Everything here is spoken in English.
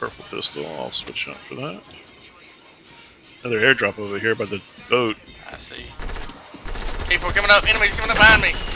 purple pistol. I'll switch out for that. Another airdrop over here by the boat. I see. People coming up. Enemies coming up behind me.